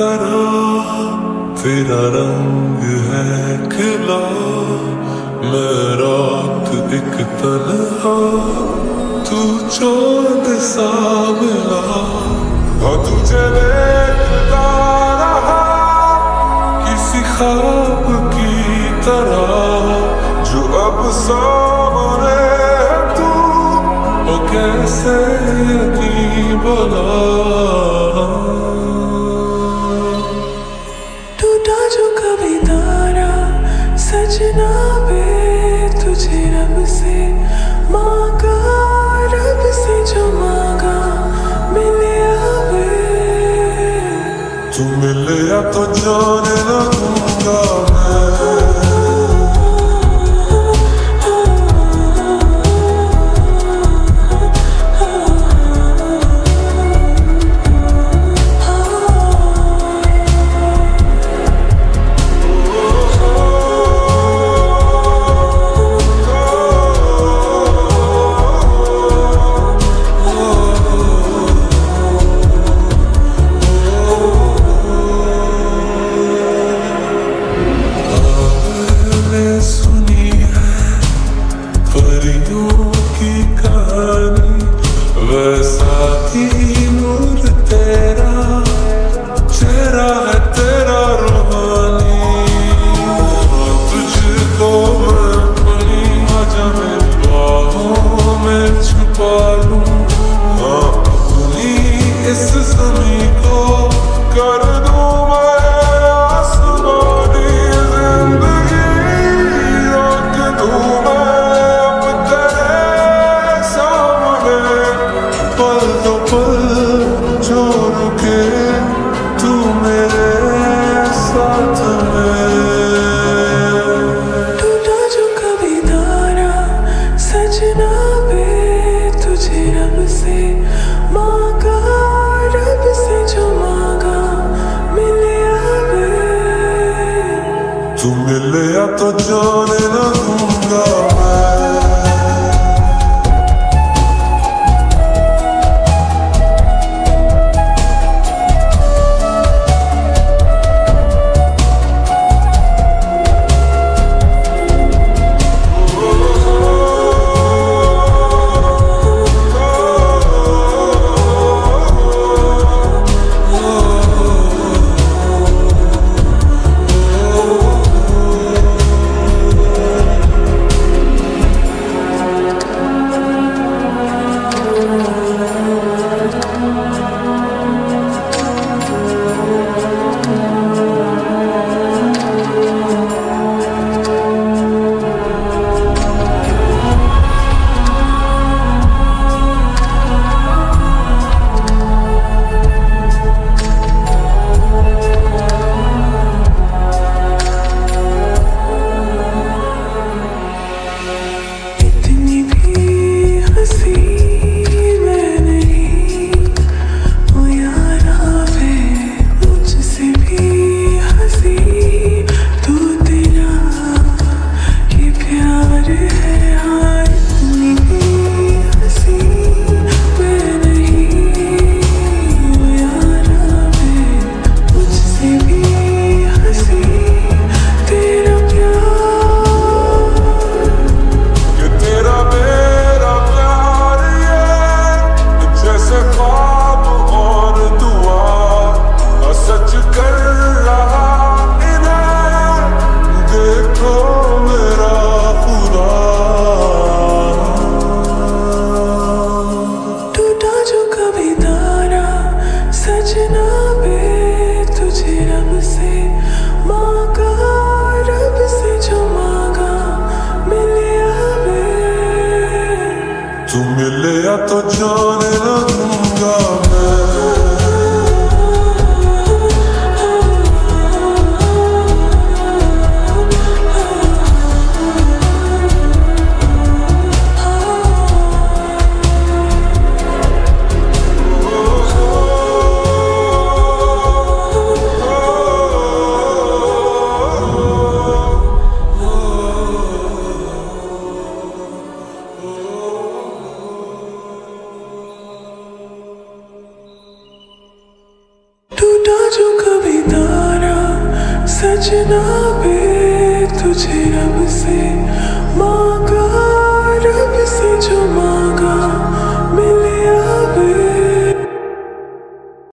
तरह तेरा रंग है खिला, मैं रात एक तन्हा, तू चांद सा मिला। और तुझे देखता रहा किसी ख्वाब की तरह, जो अब सामने है तू, वो कैसे यकीन भला। टूटा जो कभी तारा सजना वे तुझे रब से मांगा, रब से जो मांगा मिले आवे। तू मिले या तो जाने ना दूंगा मैं। वैसा ही नूर तेरा, चेहरा है तेरा रूहानी। तुझको मैं अपनी आजा मेरी बाहों में छुपा लूं, हाँ अपनी इस ज़मीं को कर दूं मैं आसमानी। जिंदगी रख दूं मैं अब तेरे सामने, पल दो पल जो रुके तू मेरे साथ में। टूटा जो कभी तारा सजना वे तुझे रब से मांगा, रब से जो मांगा मिले आवे। तू मिले या तो जाने ना दूंगा मैं। सजना बे तुझे रब से मांगा।